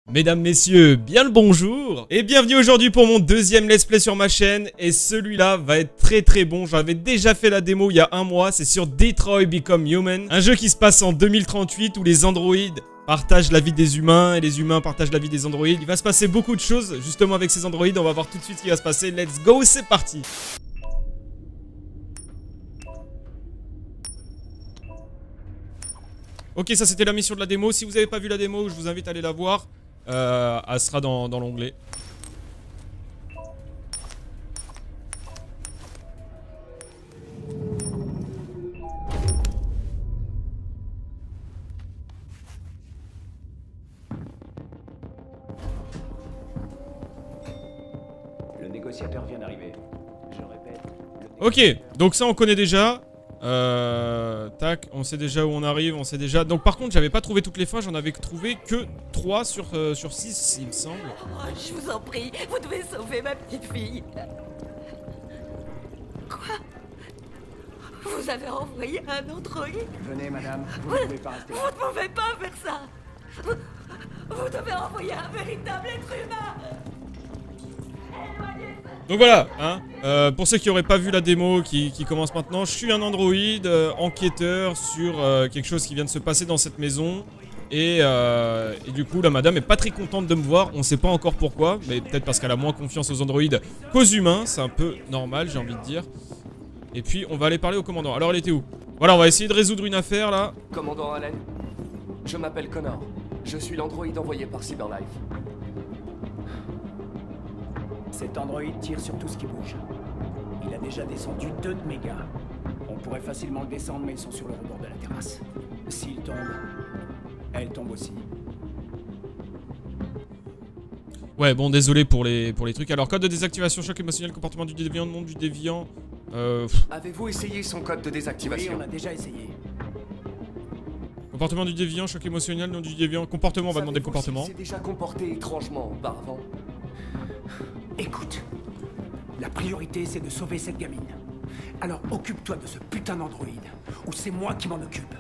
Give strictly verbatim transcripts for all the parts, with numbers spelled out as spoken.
Mesdames, messieurs, bien le bonjour et bienvenue aujourd'hui pour mon deuxième let's play sur ma chaîne. Et celui-là va être très très bon. J'avais déjà fait la démo il y a un mois. C'est sur Detroit Become Human, un jeu qui se passe en deux mille trente-huit où les androïdes partagent la vie des humains et les humains partagent la vie des androïdes. Il va se passer beaucoup de choses justement avec ces androïdes. On va voir tout de suite ce qui va se passer. Let's go, c'est parti. Ok, ça c'était la mission de la démo. Si vous n'avez pas vu la démo, je vous invite à aller la voir. Euh, elle sera dans, dans l'onglet. Le négociateur vient d'arriver. Je répète. Ok, donc ça on connaît déjà. Euh, tac, on sait déjà où on arrive, on sait déjà... Donc par contre, j'avais pas trouvé toutes les fins, j'en avais trouvé que trois sur, euh, sur six, il me semble. Oh, je vous en prie, vous devez sauver ma petite fille. Quoi? Vous avez envoyé un androïde? Venez, madame. Vous Vous, ne pouvez pas rester. vous ne pouvez pas faire ça. Vous, vous devez envoyer un véritable être humain. Donc voilà, hein, euh, pour ceux qui n'auraient pas vu la démo qui, qui commence maintenant, je suis un androïde euh, enquêteur sur euh, quelque chose qui vient de se passer dans cette maison. Et, euh, et du coup, la madame est pas très contente de me voir, on sait pas encore pourquoi, mais peut-être parce qu'elle a moins confiance aux androïdes qu'aux humains, c'est un peu normal, j'ai envie de dire. Et puis, on va aller parler au commandant. Alors, elle était où? Voilà, on va essayer de résoudre une affaire, là. Commandant Allen, je m'appelle Connor. Je suis l'androïde envoyé par Cyberlife. Cet androïde tire sur tout ce qui bouge. Il a déjà descendu deux de mes gars. On pourrait facilement le descendre, mais ils sont sur le rebord de la terrasse. S'il tombe, elle tombe aussi. Ouais, bon, désolé pour les, pour les trucs. Alors, code de désactivation, choc émotionnel, comportement du déviant, nom du déviant. Euh... Avez-vous essayé son code de Oui, désactivation? on a déjà essayé. Comportement du déviant, choc émotionnel, nom du déviant. Comportement, on va demander le Savez-vous comportement. s'il s'est déjà comporté étrangement auparavant? Écoute, la priorité c'est de sauver cette gamine. Alors occupe-toi de ce putain d'androïde, ou c'est moi qui m'en occupe.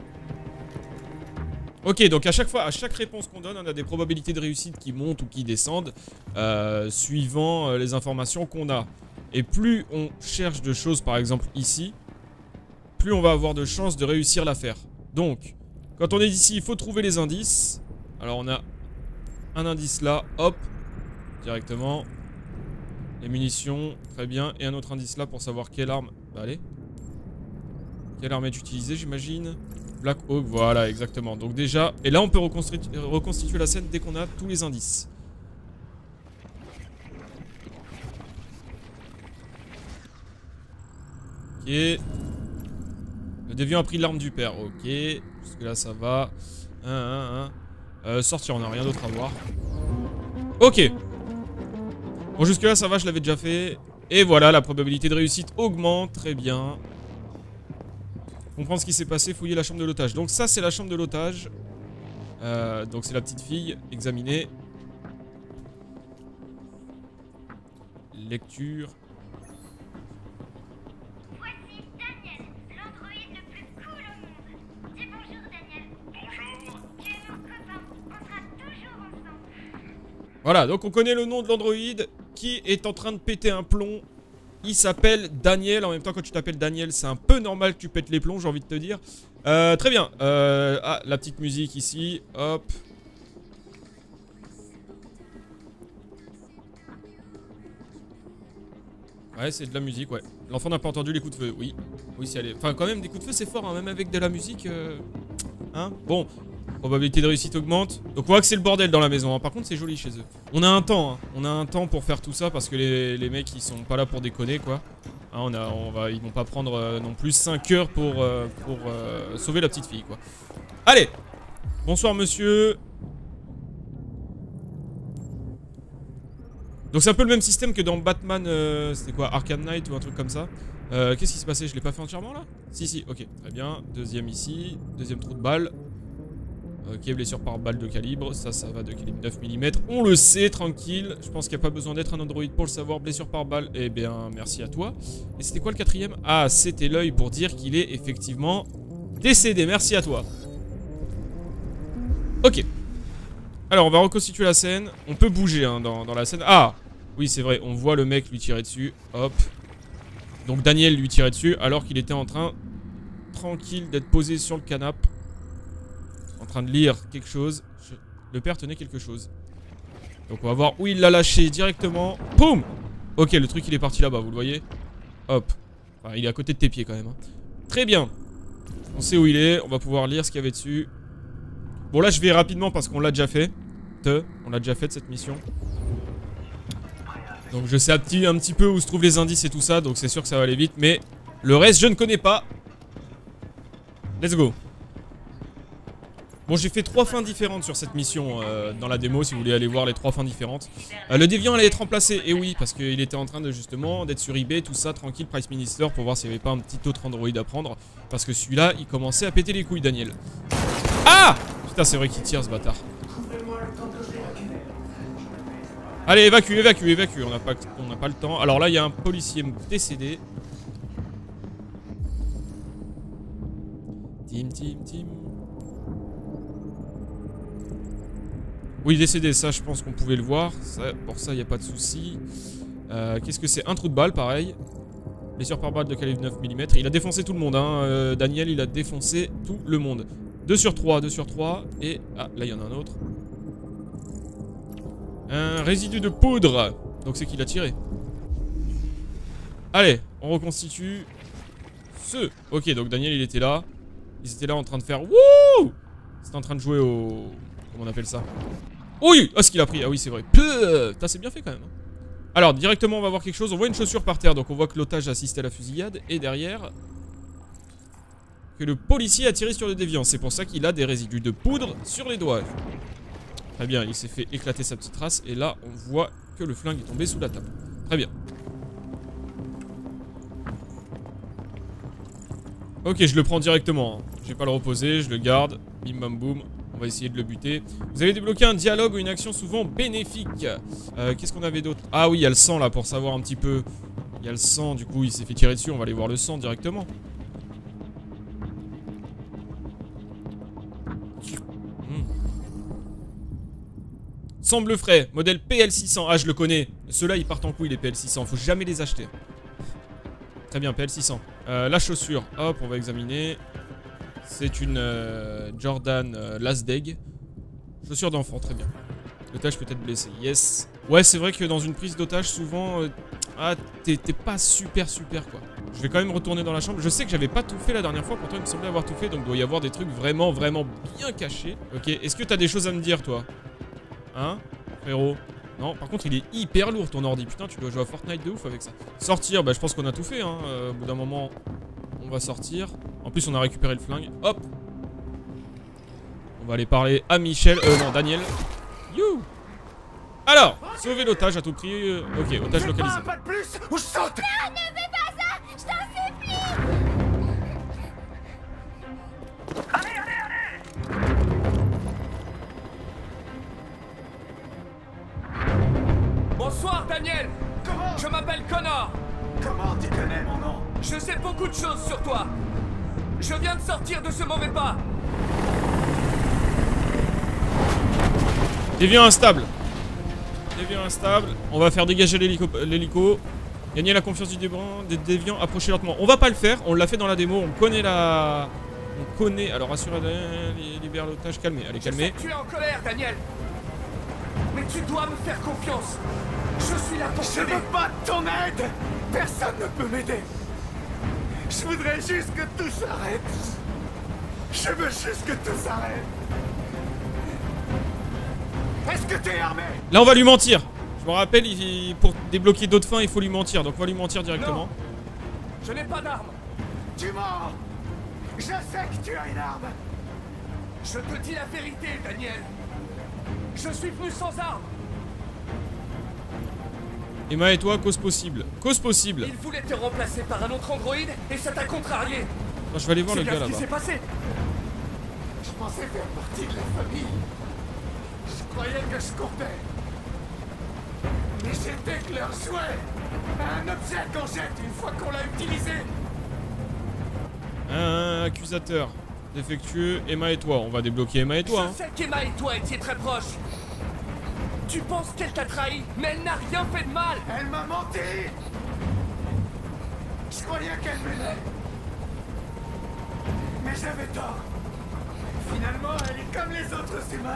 Ok, donc à chaque fois, à chaque réponse qu'on donne, on a des probabilités de réussite qui montent ou qui descendent, euh, suivant euh, les informations qu'on a. Et plus on cherche de choses, par exemple ici, plus on va avoir de chances de réussir l'affaire. Donc, quand on est ici, il faut trouver les indices. Alors on a un indice là, hop, directement. Les munitions, très bien. Et un autre indice là pour savoir quelle arme... Bah allez. Quelle arme est utilisée, j'imagine. Black Hawk, voilà, exactement. Donc déjà... Et là, on peut reconstituer, reconstituer la scène dès qu'on a tous les indices. Ok. Le déviant a pris l'arme du père. Ok. Jusque là, ça va. Un, un, un. Euh, sortir, on n'a rien d'autre à voir. Ok. Bon, jusque là ça va, je l'avais déjà fait. Et voilà, la probabilité de réussite augmente, très bien. Comprendre ce qui s'est passé, fouiller la chambre de l'otage. Donc ça c'est la chambre de l'otage. euh, Donc c'est la petite fille, examiner. Lecture. Voici Daniel, l'androïde le plus cool au monde. Dis bonjour Daniel. Bonjour. Tu es mon copain, on sera toujours ensemble. Voilà, donc on connaît le nom de l'androïde qui est en train de péter un plomb. Il s'appelle Daniel. En même temps, quand tu t'appelles Daniel, c'est un peu normal que tu pètes les plombs, j'ai envie de te dire. Euh, très bien. Euh, ah, la petite musique ici. Hop. Ouais, c'est de la musique, ouais. L'enfant n'a pas entendu les coups de feu, oui. Oui, c'est allé. Enfin, quand même, des coups de feu, c'est fort, hein, même avec de la musique. Euh... Hein? Bon. Probabilité de réussite augmente. Donc on voit que c'est le bordel dans la maison, hein. Par contre c'est joli chez eux. On a un temps, hein. On a un temps pour faire tout ça parce que les, les mecs ils sont pas là pour déconner quoi. Hein, on a, on va, ils vont pas prendre euh, non plus cinq heures pour, euh, pour euh, sauver la petite fille quoi. Allez. Bonsoir monsieur. Donc c'est un peu le même système que dans Batman, euh, c'était quoi, Arkham Knight ou un truc comme ça. euh, Qu'est-ce qui s'est passé? Je l'ai pas fait entièrement là? Si si, ok, très bien. Deuxième ici, deuxième trou de balle. Ok, blessure par balle de calibre, ça, ça va de calibre neuf millimètres. On le sait, tranquille. Je pense qu'il n'y a pas besoin d'être un androïde pour le savoir. Blessure par balle, eh bien, merci à toi. Et c'était quoi le quatrième? Ah, c'était l'œil pour dire qu'il est effectivement décédé. Merci à toi. Ok. Alors, on va reconstituer la scène. On peut bouger hein, dans, dans la scène. Ah! Oui, c'est vrai. On voit le mec lui tirer dessus. Hop. Donc, Daniel lui tirait dessus alors qu'il était en train, tranquille, d'être posé sur le canapé. En train de lire quelque chose. Je... Le père tenait quelque chose. Donc, on va voir où il l'a lâché directement. Boum! Ok, le truc, il est parti là-bas, vous le voyez? Hop. Enfin, il est à côté de tes pieds quand même. Hein. Très bien. On sait où il est. On va pouvoir lire ce qu'il y avait dessus. Bon, là, je vais rapidement parce qu'on l'a déjà fait. On l'a déjà fait de cette mission. Donc je sais un petit, un petit peu où se trouvent les indices et tout ça. Donc c'est sûr que ça va aller vite. Mais le reste je ne connais pas. Let's go. Bon, j'ai fait trois fins différentes sur cette mission euh, dans la démo. Si vous voulez aller voir les trois fins différentes. euh, Le déviant allait être remplacé. Et oui, parce qu'il était en train de justement d'être sur eBay. Tout ça, tranquille, Price Minister. Pour voir s'il n'y avait pas un petit autre Android à prendre. Parce que celui-là, il commençait à péter les couilles, Daniel. Ah! Putain, c'est vrai qu'il tire ce bâtard. Allez, évacue, évacue, évacue. On n'a pas, on n'a pas le temps. Alors là, il y a un policier décédé. Tim, Tim, Tim. Oui, décédé, ça, je pense qu'on pouvait le voir. Ça, pour ça, il n'y a pas de souci. Euh, Qu'est-ce que c'est? Un trou de balle, pareil. Blessure par balle de calibre neuf millimètres. Il a défoncé tout le monde, hein. Euh, Daniel, il a défoncé tout le monde. deux sur trois, deux sur trois. Et... ah, là, il y en a un autre. Un résidu de poudre. Donc c'est qu'il a tiré. Allez, on reconstitue ce. Ok, donc Daniel il était là. Ils étaient là en train de faire wouh. C'était en train de jouer au... comment on appelle ça? Oui. Oh, ce qu'il a pris. Ah oui, c'est vrai. Putain, c'est bien fait quand même. Alors, directement on va voir quelque chose. On voit une chaussure par terre. Donc on voit que l'otage assistait à la fusillade. Et derrière, que le policier a tiré sur le déviant. C'est pour ça qu'il a des résidus de poudre sur les doigts. Très bien, il s'est fait éclater sa petite race. Et là, on voit que le flingue est tombé sous la table. Très bien. Ok, je le prends directement. Hein. Je vais pas le reposer, je le garde. Bim bam boum. On va essayer de le buter. Vous avez débloqué un dialogue ou une action souvent bénéfique. Euh, Qu'est-ce qu'on avait d'autre? Ah oui, il y a le sang là pour savoir un petit peu. Il y a le sang, du coup, il s'est fait tirer dessus. On va aller voir le sang directement. Semble frais, modèle P L six cents. Ah, je le connais. Ceux-là, ils partent en couille, les P L six cents. Faut jamais les acheter. Très bien, P L six cents. Euh, la chaussure, hop, on va examiner. C'est une euh, Jordan euh, Last Dag. Chaussure d'enfant, très bien. L'otage peut être blessé, yes. Ouais, c'est vrai que dans une prise d'otage, souvent... Euh, ah, t'es pas super super, quoi. Je vais quand même retourner dans la chambre. Je sais que j'avais pas tout fait la dernière fois. Pourtant, il me semblait avoir tout fait. Donc, il doit y avoir des trucs vraiment, vraiment bien cachés. Ok, est-ce que t'as des choses à me dire, toi? Hein, frérot? Non, par contre il est hyper lourd ton ordi. Putain, tu dois jouer à Fortnite de ouf avec ça. Sortir, bah je pense qu'on a tout fait hein. euh, Au bout d'un moment, on va sortir. En plus on a récupéré le flingue. Hop. On va aller parler à Michel. Euh non, Daniel. You. Alors, sauver l'otage à tout prix. euh, Ok, otage localisé. Pas de plus ou je saute. Non, ne fais pas ça. Je t'en supplie. Allez, allez, allez. Bonsoir, Daniel. Comment? Je m'appelle Connor. Comment tu connais mon nom? Je sais beaucoup de choses sur toi. Je viens de sortir de ce mauvais pas. Déviant instable. Déviant instable. On va faire dégager l'hélico. Gagner la confiance du déviant, des déviants, approcher lentement. On va pas le faire, on l'a fait dans la démo, on connaît la... On connaît... Alors assurer libère l'otage, calmez, allez calmez. Je sais que tu es en colère, Daniel. Mais tu dois me faire confiance. Je suis là pour Je t'aider. veux pas de ton aide. Personne ne peut m'aider. Je voudrais juste que tout s'arrête. Je veux juste que tout s'arrête. Est-ce que t'es armé? Là on va lui mentir. Je me rappelle, il, pour débloquer d'autres fins, il faut lui mentir. Donc on va lui mentir directement. Non. Je n'ai pas d'arme. Tu mens. Je sais que tu as une arme. Je te dis la vérité, Daniel. Je suis venu sans arme. Emma et toi, cause possible. Cause possible. Il voulait te remplacer par un autre androïde et ça t'a contrarié. Attends, je vais aller voir le C'est gars bien ce qui là-bas. s'est passé. Je pensais faire partie de la famille. Je croyais que je comptais. Mais j'étais que leur jouet. Un objet qu'on jette une fois qu'on l'a utilisé. Un accusateur défectueux, Emma et toi. On va débloquer Emma et toi. Je sais qu'Emma et toi étiez très proches. Tu penses qu'elle t'a trahi, mais elle n'a rien fait de mal. Elle m'a menti. Je croyais qu'elle m'aimait. Mais j'avais tort. Finalement, elle est comme les autres humains.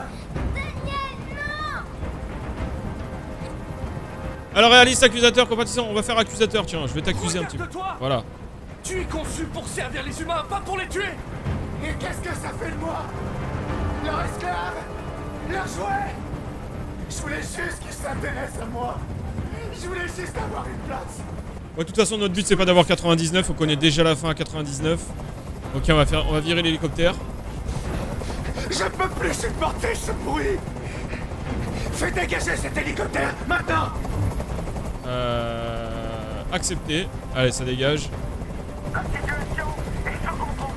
Alors réaliste, accusateur, compatissant, on va faire accusateur, tiens, je vais t'accuser un petit peu. Regarde-toi. Voilà. Tu es conçu pour servir les humains, pas pour les tuer. Et qu'est-ce que ça fait de moi? Leur esclave? Leur jouet? Je voulais juste qu'ils s'intéressent à moi. Je voulais juste avoir une place. Ouais, de toute façon, notre but c'est pas d'avoir quatre-vingt-dix-neuf, on connaît déjà la fin à quatre-vingt-dix-neuf. Ok, on va faire, on va virer l'hélicoptère. Je peux plus supporter ce bruit. Fais dégager cet hélicoptère, maintenant. Euh... Accepté. Allez, ça dégage. La situation est sous contrôle.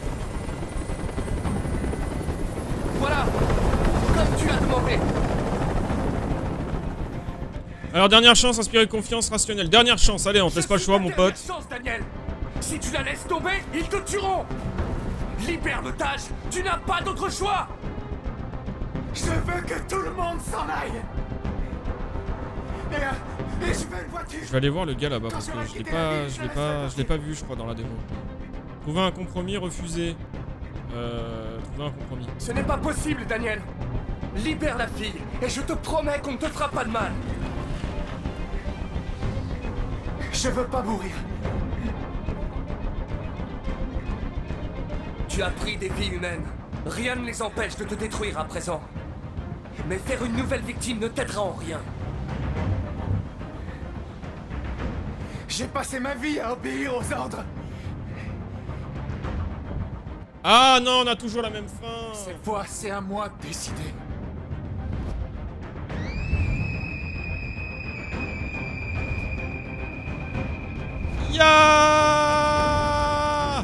Voilà, comme tu l'as demandé. Alors, dernière chance, inspirée de confiance rationnelle. Dernière chance, allez, on te laisse pas le choix, mon pote. Chance, Daniel. Si tu la laisses tomber, ils te tueront. Libère l'otage, tu n'as pas d'autre choix. Je veux que tout le monde s'en aille. Et, euh, et je veux une voiture. Je vais aller voir le gars là-bas parce que je l'ai pas, je l'ai pas, je l'ai pas vu, je crois, dans la démo. Trouver un compromis, refuser. Euh, trouver un compromis. Ce n'est pas possible, Daniel. Libère la fille, et je te promets qu'on ne te fera pas de mal. Je veux pas mourir. Tu as pris des vies humaines. Rien ne les empêche de te détruire à présent. Mais faire une nouvelle victime ne t'aidera en rien. J'ai passé ma vie à obéir aux ordres. Ah non, on a toujours la même fin. Cette fois, c'est à moi de décider. Ya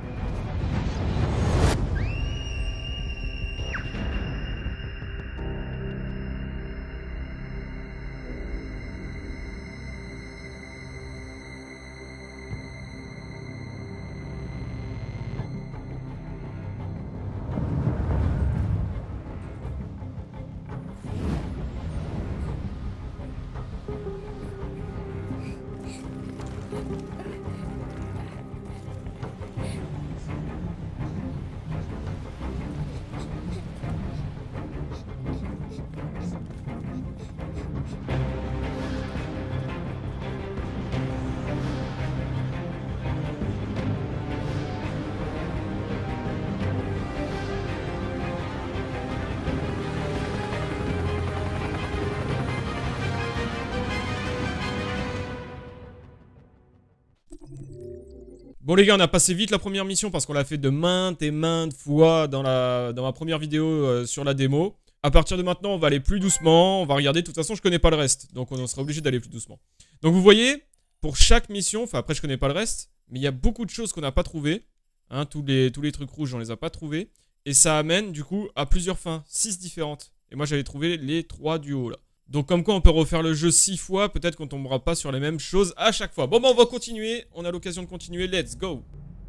Bon les gars, on a passé vite la première mission parce qu'on l'a fait de maintes et maintes fois dans, la, dans ma première vidéo euh, sur la démo. À partir de maintenant, on va aller plus doucement, on va regarder. De toute façon, je connais pas le reste, donc on sera obligé d'aller plus doucement. Donc vous voyez, pour chaque mission, enfin après je connais pas le reste, mais il y a beaucoup de choses qu'on n'a pas trouvées. Hein, tous, les, tous les trucs rouges, on les a pas trouvés. Et ça amène du coup à plusieurs fins, six différentes. Et moi j'avais trouvé les trois du haut là. Donc comme quoi on peut refaire le jeu six fois, peut-être qu'on tombera pas sur les mêmes choses à chaque fois. Bon bah on va continuer, on a l'occasion de continuer, let's go.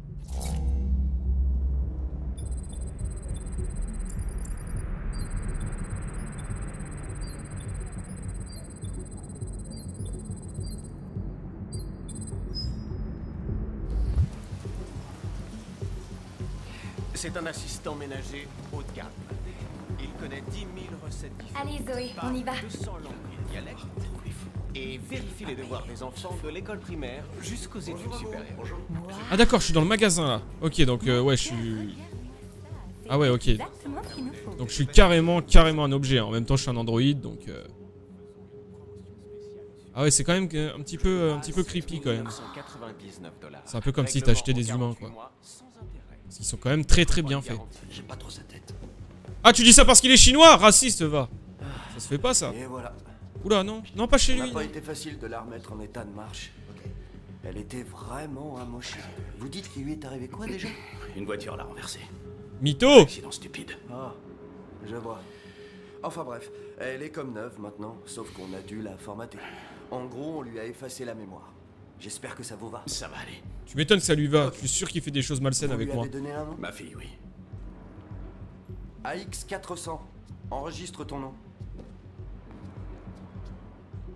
C'est un assistant ménager haut de gamme. Il connaît dix mille recettes différentes. Allez Zoé, on y va. deux cents langues et dialectes. Et vérifie les devoirs des enfants de l'école primaire jusqu'aux études supérieures. Ah d'accord, je suis dans le magasin là. Ok, donc euh, ouais, je suis... Ah ouais, ok. Donc je suis carrément, carrément un objet. En même temps, je suis un androïde, donc... Euh... Ah ouais, c'est quand même un petit peu, un petit peu creepy quand même. C'est un peu comme si t'achetais des humains, quoi. Parce qu'ils sont quand même très très bien faits. J'aime pas trop sa tête. Ah, tu dis ça parce qu'il est chinois? Raciste, va. Ça se fait pas, ça. Et voilà. Oula, non. Non, pas chez Ça lui. n'a pas non. été facile de la remettre en état de marche. Elle était vraiment amochée. Vous dites qu'il lui est arrivé quoi déjà? Une voiture l'a renversée. Mytho. Accident stupide. Ah, je vois. Enfin bref, elle est comme neuve maintenant, sauf qu'on a dû la formater. En gros, on lui a effacé la mémoire. J'espère que ça vous va. Ça va aller. Tu m'étonnes que ça lui va. Je suis sûr qu'il fait des choses malsaines Vous avec lui moi. avez donné un nom? Ma fille, oui. A X quatre cents. Enregistre ton nom.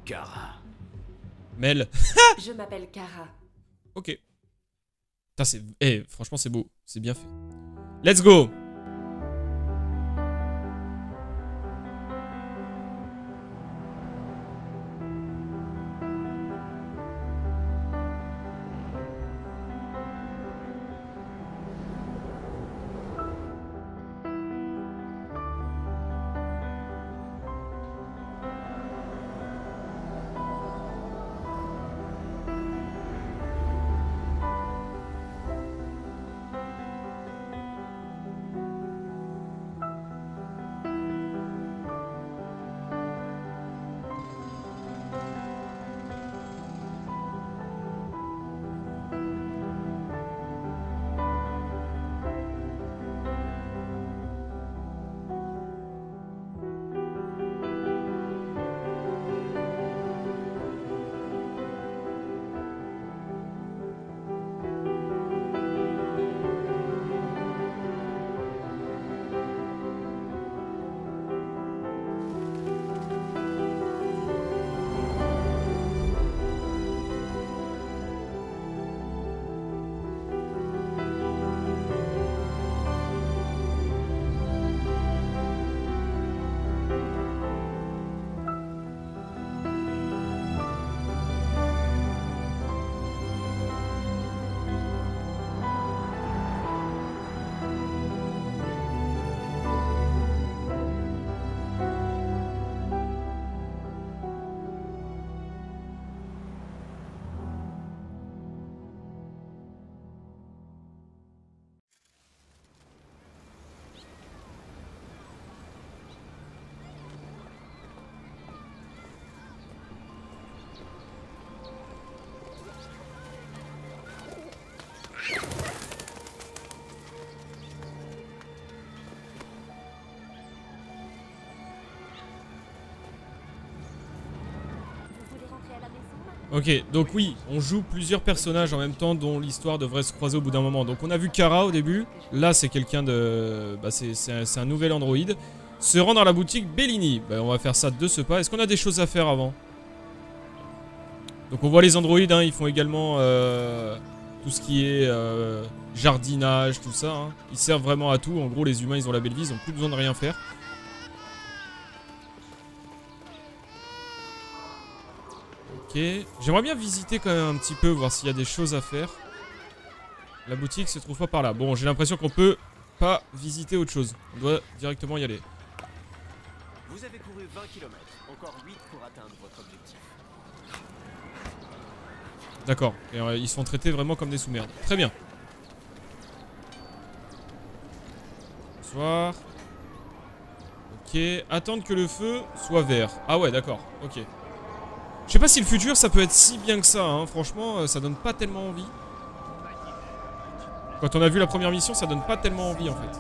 Kara. Mel. Je m'appelle Kara. Ok. Putain, c'est... Eh, franchement, c'est beau. C'est bien fait. Let's go. Ok, donc oui, on joue plusieurs personnages en même temps dont l'histoire devrait se croiser au bout d'un moment. Donc on a vu Kara au début, là c'est quelqu'un de... Bah c'est un, un nouvel androïde. Se rendre à la boutique Bellini, bah on va faire ça de ce pas. Est-ce qu'on a des choses à faire avant? Donc on voit les androïdes, hein, ils font également euh, tout ce qui est euh, jardinage, tout ça. Hein. Ils servent vraiment à tout, en gros les humains ils ont la belle vie, ils n'ont plus besoin de rien faire. Ok, j'aimerais bien visiter quand même un petit peu, voir s'il y a des choses à faire. La boutique se trouve pas par là. Bon, j'ai l'impression qu'on peut pas visiter autre chose. On doit directement y aller. Vous avez couru vingt kilomètres, encore huit pour atteindre votre objectif. D'accord, et euh, ils sont traités vraiment comme des sous-merdes. Très bien. Bonsoir. Ok, attendre que le feu soit vert. Ah ouais, d'accord, ok. Je sais pas si le futur ça peut être si bien que ça, hein. Franchement ça donne pas tellement envie. Quand on a vu la première mission ça donne pas tellement envie en fait.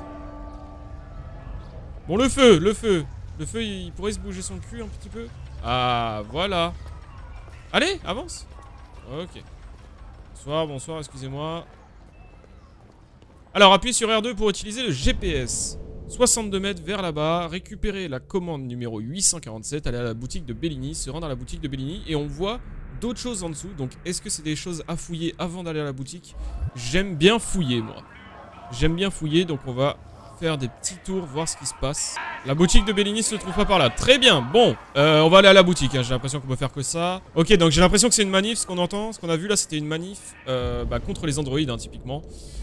Bon le feu, le feu. Le feu il pourrait se bouger son cul un petit peu. Ah voilà. Allez, avance. Ok. Bonsoir, bonsoir, excusez-moi. Alors appuyez sur R deux pour utiliser le G P S. soixante-deux mètres vers là-bas, récupérer la commande numéro huit cent quarante-sept, aller à la boutique de Bellini, se rendre à la boutique de Bellini et on voit d'autres choses en dessous. Donc est-ce que c'est des choses à fouiller avant d'aller à la boutique? J'aime bien fouiller moi. J'aime bien fouiller donc on va faire des petits tours, voir ce qui se passe. La boutique de Bellini se trouve pas par là. Très bien, bon, euh, on va aller à la boutique, hein. J'ai l'impression qu'on peut faire que ça. Ok, donc j'ai l'impression que c'est une manif, ce qu'on entend, ce qu'on a vu là c'était une manif euh, bah, contre les androïdes hein, typiquement.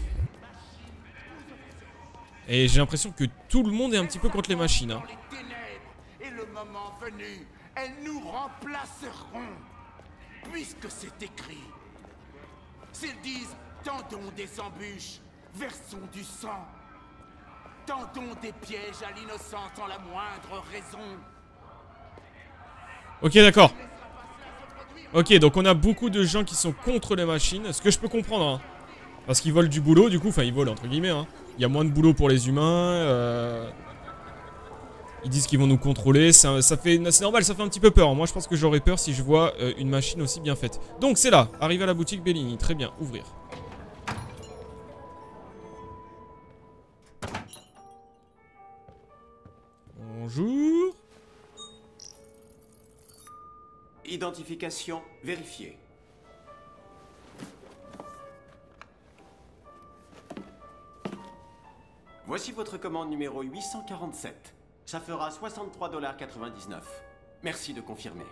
Et j'ai l'impression que tout le monde est un petit peu contre les machines. Hein. Et le moment venu, elles nous remplaceront. Puisque c'est écrit. S'ils disent tendons des embûches, versons du sang. Tendons des pièges à l'innocent sans la moindre raison. Ok, d'accord. Ok, donc on a beaucoup de gens qui sont contre les machines. Ce que je peux comprendre, hein. Parce qu'ils volent du boulot, du coup, enfin ils volent entre guillemets, hein. Il y a moins de boulot pour les humains. Euh... Ils disent qu'ils vont nous contrôler. Ça, ça fait, c'est normal, ça fait un petit peu peur. Moi, je pense que j'aurais peur si je vois euh, une machine aussi bien faite. Donc, c'est là. Arrivé à la boutique Bellini. Très bien. Ouvrir. Bonjour. Identification vérifiée. Voici votre commande numéro huit cent quarante-sept. Ça fera soixante-trois dollars quatre-vingt-dix-neuf. Merci de confirmer.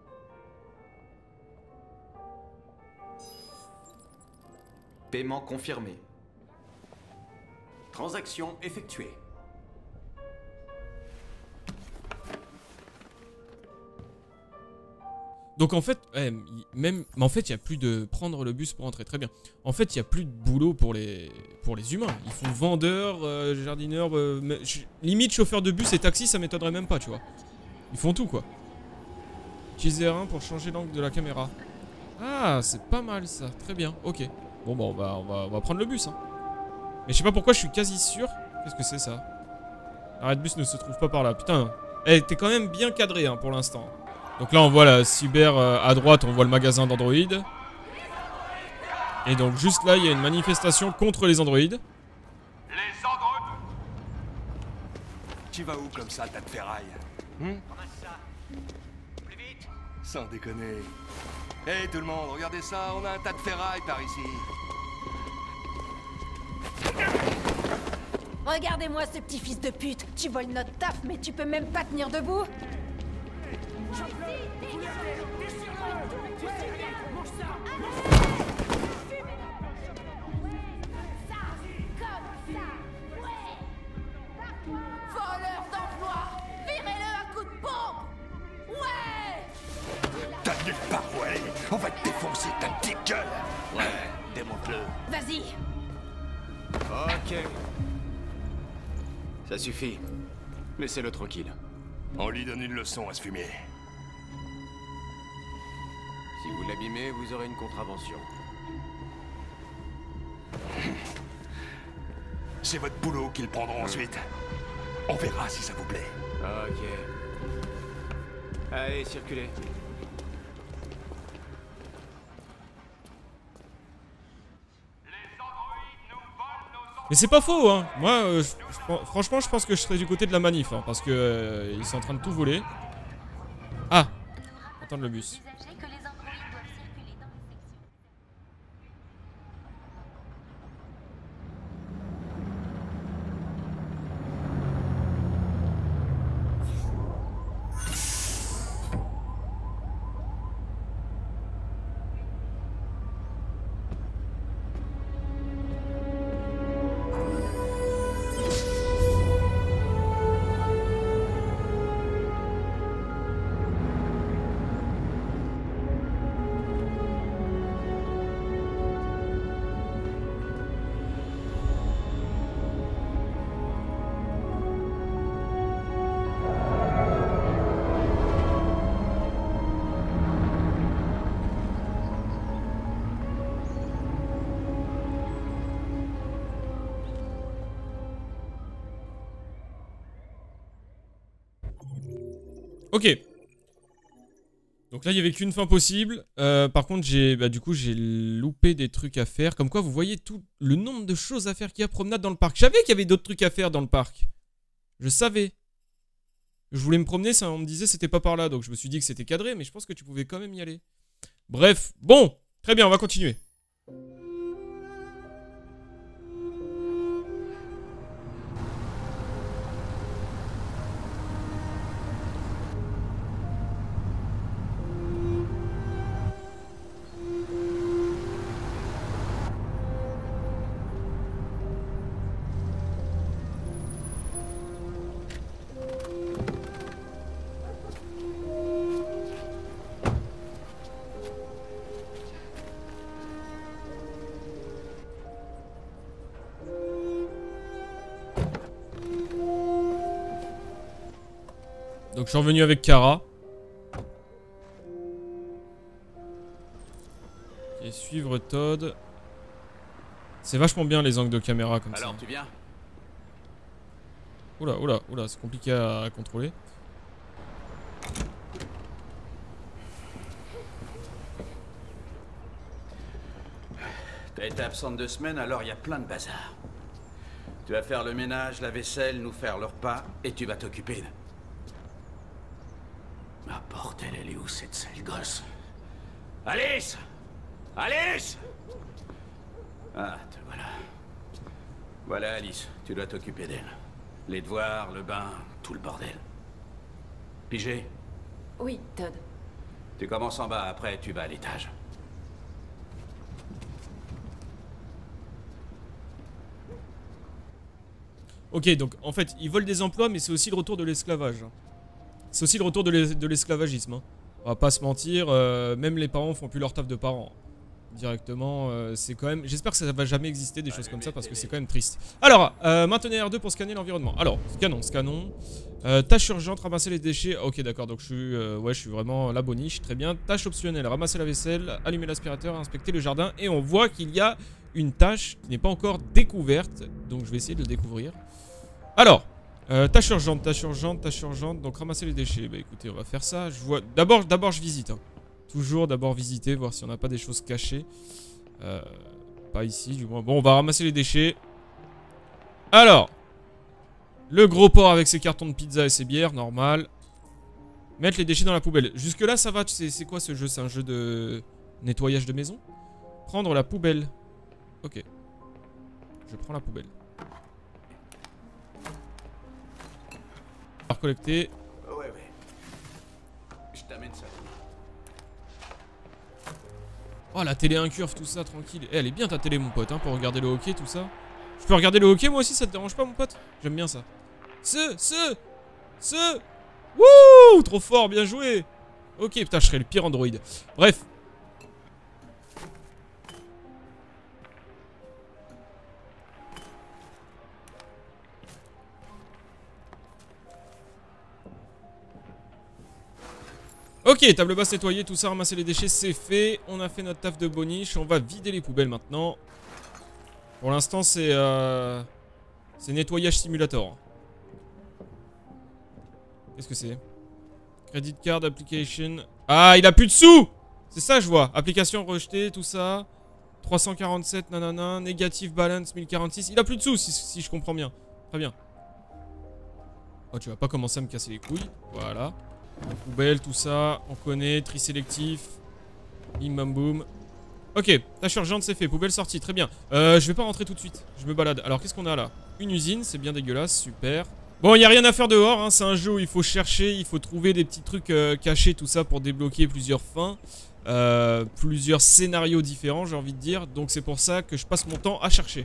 Paiement confirmé. Transaction effectuée. Donc en fait, ouais, même, mais en fait, il y a plus de prendre le bus pour entrer. Très bien. En fait, il y a plus de boulot pour les pour les humains. Ils font vendeur, euh, jardineur, euh, mais, limite chauffeur de bus et taxi, ça m'étonnerait même pas, tu vois. Ils font tout quoi. Utiliser R un pour changer l'angle de la caméra. Ah, c'est pas mal ça. Très bien. Ok. Bon bah on va on va on va prendre le bus. Hein. Mais je sais pas pourquoi je suis quasi sûr. Qu'est-ce que c'est ça? L'arrêt de bus ne se trouve pas par là. Putain. Eh, t'es quand même bien cadré hein, pour l'instant. Donc là on voit la cyber euh, à droite, on voit le magasin d'Android. Et donc juste là il y a une manifestation contre les Android. Les Android. Tu vas où comme ça, tas de ferraille? Hmm? Plus vite. Sans déconner. Hé hey, tout le monde, regardez ça, on a un tas de ferraille par ici. Regardez-moi ce petit fils de pute. Tu voles notre taf, mais tu peux même pas tenir debout. Voleur d'emploi! Virez-le à coups de pompe! Ouais! T'as nulle part où aller. On va te défoncer ta petite gueule. Ouais, démonte-le. Vas-y. Ok. Ça suffit. Laissez-le tranquille. On lui donne une leçon à ce fumier. Si vous l'abîmez, vous aurez une contravention. C'est votre boulot qu'ils prendront ensuite. On verra si ça vous plaît. Ok. Allez, circulez. Mais c'est pas faux hein. Moi euh, je, je, franchement je pense que je serais du côté de la manif hein, parce que euh, ils sont en train de tout voler. Ah, attendre le bus. Ok. Donc là, il n'y avait qu'une fin possible. Euh, par contre, j'ai, bah, du coup, j'ai loupé des trucs à faire. Comme quoi, vous voyez tout le nombre de choses à faire qu'il y a promenade dans le parc. Je savais qu'il y avait d'autres trucs à faire dans le parc. Je savais. Je voulais me promener, ça, on me disait c'était pas par là. Donc je me suis dit que c'était cadré, mais je pense que tu pouvais quand même y aller. Bref, bon. Très bien, on va continuer. Donc je suis revenu avec Kara. Et suivre Todd. C'est vachement bien les angles de caméra comme ça. Alors tu viens? Oula, oula, oula, c'est compliqué à, à contrôler. T'as été absente deux semaines, alors il y a plein de bazar. Tu vas faire le ménage, la vaisselle, nous faire le repas, et tu vas t'occuper de... Ah, bordel. bordel, elle est où cette sale gosse? Alice! Alice! Ah, te voilà. Voilà, Alice, tu dois t'occuper d'elle. Les devoirs, le bain, tout le bordel. Pigé? Oui, Todd. Tu commences en bas, après tu vas à l'étage. Ok, donc en fait, ils volent des emplois, mais c'est aussi le retour de l'esclavage. C'est aussi le retour de l'esclavagisme. Hein. On va pas se mentir, euh, même les parents font plus leur taf de parents. Directement, euh, c'est quand même... J'espère que ça va jamais exister des choses comme ça parce que c'est quand même triste. Alors, euh, maintenez R deux pour scanner l'environnement. Alors, scannons, scannons. Euh, tâche urgente, ramasser les déchets. Ok, d'accord, donc je suis, euh, ouais, je suis vraiment la boniche, très bien. Tâche optionnelle, ramasser la vaisselle, allumer l'aspirateur, inspecter le jardin. Et on voit qu'il y a une tâche qui n'est pas encore découverte. Donc je vais essayer de le découvrir. Alors, euh, tâche urgente, tâche urgente, tâche urgente. Donc ramasser les déchets. Bah écoutez, on va faire ça. Je vois... D'abord, d'abord je visite. Hein. Toujours d'abord visiter, voir si on n'a pas des choses cachées. Euh, pas ici, du moins. Bon, on va ramasser les déchets. Alors, le gros porc avec ses cartons de pizza et ses bières, normal. Mettre les déchets dans la poubelle. Jusque là, ça va. C'est quoi ce jeu? C'est un jeu de nettoyage de maison? Prendre la poubelle. Ok. Je prends la poubelle. Alors, collecter. Ouais, ouais. Je t'amène ça. Oh, la télé incurve, tout ça, tranquille. Eh, elle est bien ta télé, mon pote, hein, pour regarder le hockey, tout ça. Je peux regarder le hockey, moi aussi, ça te dérange pas, mon pote? J'aime bien ça. Ce, ce, ce. Wouh, trop fort, bien joué. Ok, putain, je serais le pire Android. Bref. Ok, table basse nettoyée, tout ça, ramasser les déchets, c'est fait. On a fait notre taf de boniche. On va vider les poubelles maintenant. Pour l'instant, c'est... Euh... C'est nettoyage simulator. Qu'est-ce que c'est? Credit card application. Ah, il a plus de sous! C'est ça, je vois. Application rejetée, tout ça. trois cent quarante-sept, nanana. Negative balance, mille quarante-six. Il a plus de sous, si, si je comprends bien. Très bien. Oh, tu vas pas commencer à me casser les couilles. Voilà. La poubelle, tout ça, on connaît, tri sélectif, bim bam boum. Ok, tâche urgente, c'est fait, poubelle sortie, très bien. Euh, je vais pas rentrer tout de suite, je me balade. Alors, qu'est-ce qu'on a là? Une usine, c'est bien dégueulasse, super. Bon, il n'y a rien à faire dehors, hein. C'est un jeu où il faut chercher, il faut trouver des petits trucs euh, cachés, tout ça, pour débloquer plusieurs fins. Euh, plusieurs scénarios différents, j'ai envie de dire. Donc, c'est pour ça que je passe mon temps à chercher.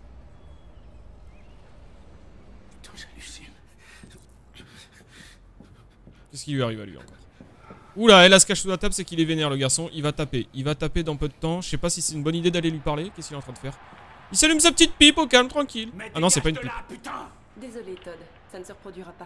Qu'est-ce qui lui arrive à lui encore? Oula, elle a se cache sous la table, c'est qu'il est vénère le garçon. Il va taper, il va taper dans peu de temps. Je sais pas si c'est une bonne idée d'aller lui parler. Qu'est-ce qu'il est en train de faire? Il s'allume sa petite pipe au calme, tranquille. Ah non, c'est pas une pipe. Désolé, Todd, ça ne se reproduira pas.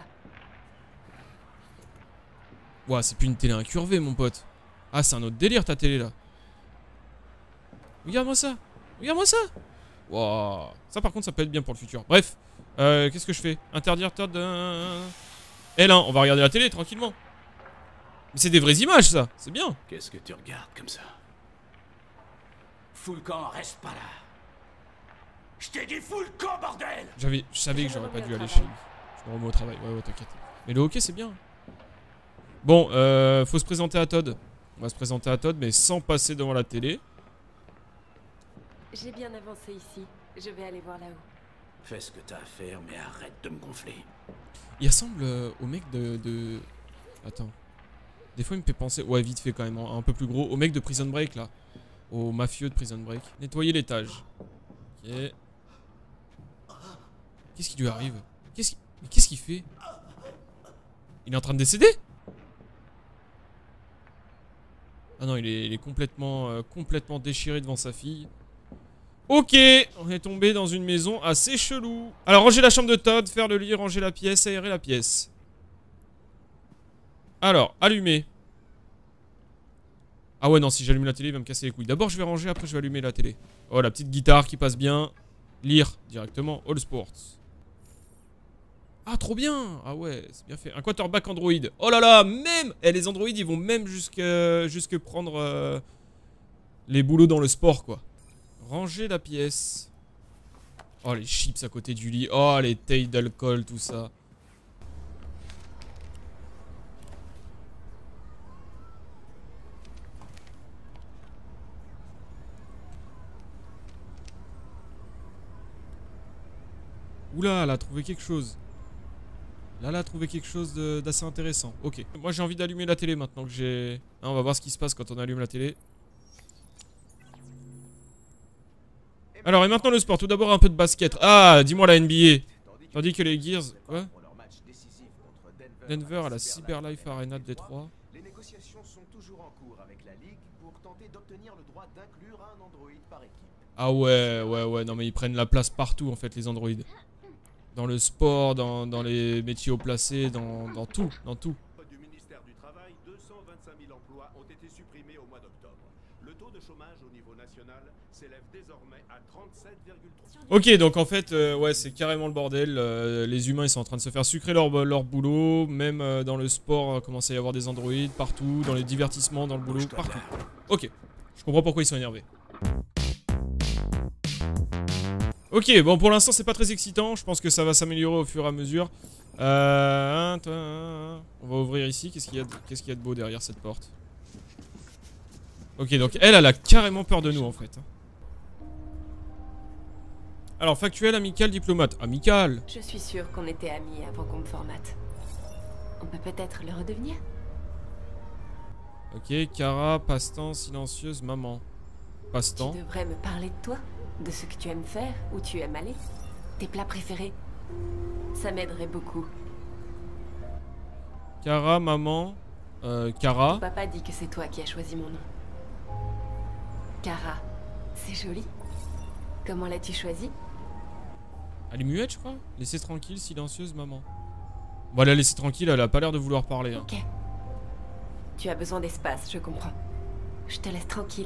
Ouah, c'est plus une télé incurvée, mon pote. Ah, c'est un autre délire ta télé là. Regarde-moi ça. Regarde-moi ça. Waouh. Ça par contre, ça peut être bien pour le futur. Bref, euh, qu'est-ce que je fais? Interdire Todd. Euh... L un, on va regarder la télé tranquillement. Mais c'est des vraies images ça, c'est bien. Qu'est-ce que tu regardes comme ça? Fous le camp, reste pas là. Je t'ai dit fous le camp, bordel. J'avais, je savais que j'aurais pas dû aller chez lui. Je me remets au travail, ouais ouais t'inquiète. Mais le hockey c'est bien. Bon, euh, faut se présenter à Todd. On va se présenter à Todd mais sans passer devant la télé. J'ai bien avancé ici, je vais aller voir là-haut. Fais ce que t'as à faire, mais arrête de me gonfler. Il ressemble euh, au mec de, de... Attends. Des fois il me fait penser... Ouais, vite fait quand même, un, un peu plus gros. Au mec de Prison Break, là. Au mafieux de Prison Break. Nettoyer l'étage. Ok. Qu'est-ce qui lui arrive? Qu'est-ce qu'il... Mais qu'est-ce qu'il fait? Il est en train de décéder? Ah non, il est, il est complètement, euh, complètement déchiré devant sa fille. Ok, on est tombé dans une maison assez chelou. Alors, ranger la chambre de Todd, faire le lit, ranger la pièce, aérer la pièce. Alors, allumer. Ah ouais, non, si j'allume la télé, il va me casser les couilles. D'abord, je vais ranger, après je vais allumer la télé. Oh, la petite guitare qui passe bien. Lire, directement, All Sports. Ah, trop bien. Ah ouais, c'est bien fait. Un quarterback Android. Oh là là, même. Eh, les Android, ils vont même jusque, jusque prendre euh, les boulots dans le sport, quoi. Ranger la pièce. Oh, les chips à côté du lit. Oh, les tailles d'alcool, tout ça. Oula, elle a trouvé quelque chose. Là, elle a trouvé quelque chose d'assez intéressant. Ok. Moi, j'ai envie d'allumer la télé maintenant que j'ai... Hein, on va voir ce qui se passe quand on allume la télé. Alors, et maintenant le sport. Tout d'abord, un peu de basket. Ah, dis-moi la N B A. Tandis que les Gears... Quoi? Denver à la CyberLife Arena de Détroit. Les négociations sont toujours en cours avec la Ligue pour tenter d'obtenir le droit d'inclure un androïde par équipe. Ah ouais, ouais, ouais. Non, mais ils prennent la place partout, en fait, les androïdes. Dans le sport, dans, dans les métiers haut placés, dans, dans tout, dans tout. Du ministère du Travail, deux cent vingt-cinq mille emplois ont été supprimés au mois d'octobre. Le taux de chômage au niveau national s'élève désormais à trente-sept virgule trois. Ok, donc en fait, euh, ouais, c'est carrément le bordel. Euh, les humains, ils sont en train de se faire sucrer leur, leur boulot. Même euh, dans le sport, il commence à y avoir des androïdes partout. Dans les divertissements, dans le boulot, partout. Ok, je comprends pourquoi ils sont énervés. Ok, bon, pour l'instant, c'est pas très excitant. Je pense que ça va s'améliorer au fur et à mesure. Euh, un, un, on va ouvrir ici. Qu'est-ce qu'il y a de, qu'est-ce qu'il y a de beau derrière cette porte? Ok, donc elle, elle a carrément peur de nous, en fait. Alors, factuel, amical, diplomate. Amical. Je suis sûre qu'on était amis avant qu'on me formate. On peut peut-être le redevenir? Ok, Kara, passe-temps, silencieuse, maman. Passe-temps. Tu devrais me parler de toi, de ce que tu aimes faire, où tu aimes aller. Tes plats préférés. Ça m'aiderait beaucoup. Kara, maman. Euh, Kara. Papa dit que c'est toi qui as choisi mon nom. Kara, c'est joli. Comment l'as-tu choisi? Elle est muette, je crois. Laissez tranquille, silencieuse, maman. Bon, elle a laissé tranquille, elle a pas l'air de vouloir parler. Hein. Ok. Tu as besoin d'espace, je comprends. Je te laisse tranquille.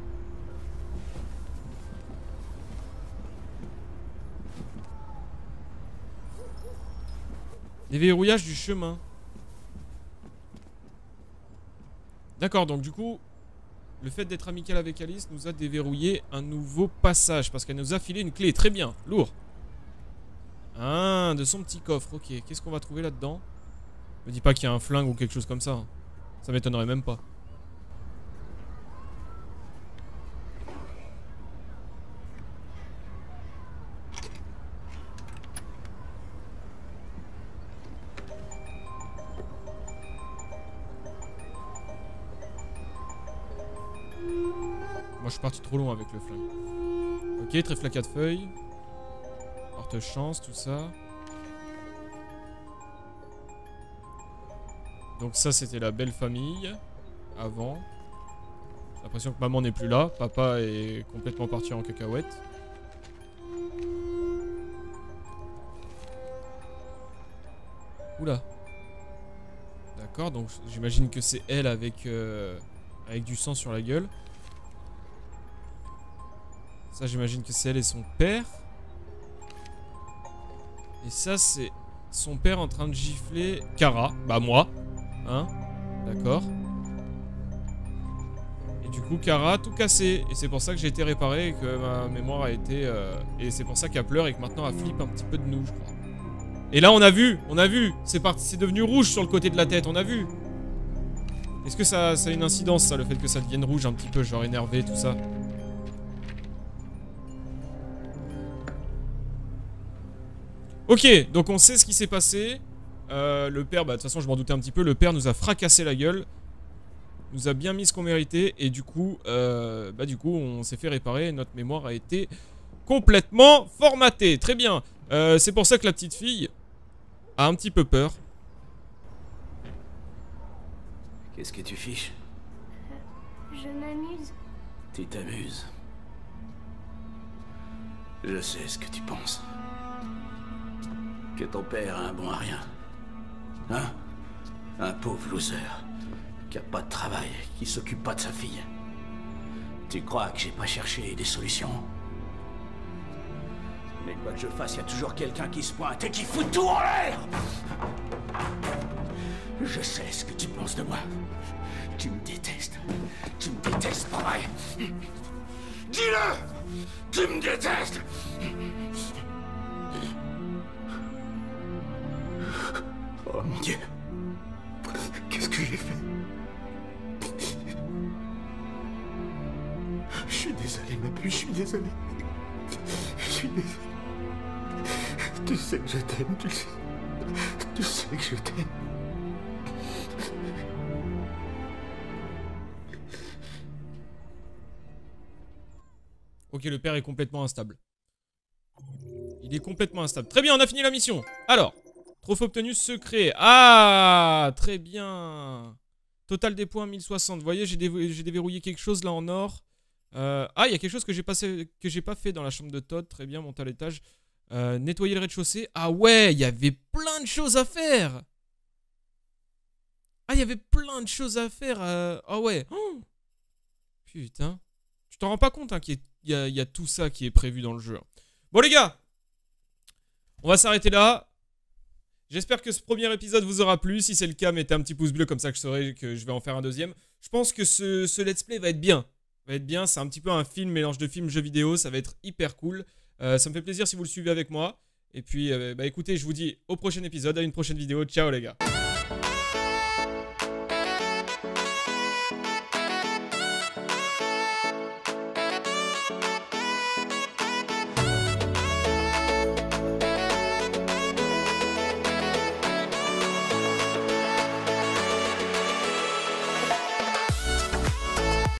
Déverrouillage du chemin. D'accord, donc du coup, le fait d'être amical avec Alice nous a déverrouillé un nouveau passage. Parce qu'elle nous a filé une clé. Très bien, lourd. Ah, de son petit coffre, ok. Qu'est-ce qu'on va trouver là-dedans? Me dis pas qu'il y a un flingue ou quelque chose comme ça. Ça m'étonnerait même pas. Moi je suis parti trop loin avec le flingue. Ok, trèfle à quatre feuilles. Porte-chance, tout ça. Donc ça c'était la belle famille. Avant. J'ai l'impression que maman n'est plus là. Papa est complètement parti en cacahuète. Oula. D'accord, donc j'imagine que c'est elle avec, euh, avec du sang sur la gueule. Ça, j'imagine que c'est elle et son père. Et ça, c'est son père en train de gifler Kara. Bah, moi. Hein? D'accord. Et du coup, Kara, tout cassé. Et c'est pour ça que j'ai été réparé et que ma mémoire a été... Euh... Et c'est pour ça qu'elle pleure et que maintenant, elle flippe un petit peu de nous, je crois. Et là, on a vu. On a vu. C'est parti... c'est devenu rouge sur le côté de la tête. On a vu. Est-ce que ça, ça a une incidence, ça, le fait que ça devienne rouge un petit peu, genre énervé, tout ça? Ok, donc on sait ce qui s'est passé. Euh, le père, bah de toute façon je m'en doutais un petit peu. Le père nous a fracassé la gueule. Nous a bien mis ce qu'on méritait. Et du coup, euh, bah du coup on s'est fait réparer. Notre mémoire a été complètement formatée. Très bien. Euh, c'est pour ça que la petite fille a un petit peu peur. Qu'est-ce que tu fiches? Je m'amuse. Tu t'amuses. Je sais ce que tu penses. Que ton père a un bon à rien. Hein? Un pauvre loser. Qui a pas de travail, qui s'occupe pas de sa fille. Tu crois que j'ai pas cherché des solutions? Mais quoi que je fasse, il y a toujours quelqu'un qui se pointe et qui fout tout en l'air! Je sais ce que tu penses de moi. Tu me détestes. Tu me détestes, pas vrai? Dis-le! Tu me détestes! Oh mon Dieu. Qu'est-ce que j'ai fait? Je suis désolé, ma puce, je suis désolé. Je suis désolé. Tu sais que je t'aime, tu sais. Tu sais que je t'aime. Ok, le père est complètement instable. Il est complètement instable. Très bien, on a fini la mission. Alors, trophée obtenu secret. Ah, très bien. Total des points mille soixante. Vous voyez, j'ai dév déverrouillé quelque chose là en or. Euh, ah, il y a quelque chose que j'ai pas fait dans la chambre de Todd. Très bien, monter à l'étage. Euh, nettoyer le rez-de-chaussée. Ah ouais, il y avait plein de choses à faire. Ah, il y avait plein de choses à faire. Euh... Ah ouais. Oh putain. Tu t'en rends pas compte hein, qu'il y, y, y a tout ça qui est prévu dans le jeu. Bon les gars, on va s'arrêter là. J'espère que ce premier épisode vous aura plu. Si c'est le cas, mettez un petit pouce bleu comme ça que je saurai que je vais en faire un deuxième. Je pense que ce, ce let's play va être bien. Va être bien, c'est un petit peu un film, mélange de film, jeu vidéo. Ça va être hyper cool. Euh, ça me fait plaisir si vous le suivez avec moi. Et puis, euh, bah écoutez, je vous dis au prochain épisode, à une prochaine vidéo. Ciao les gars.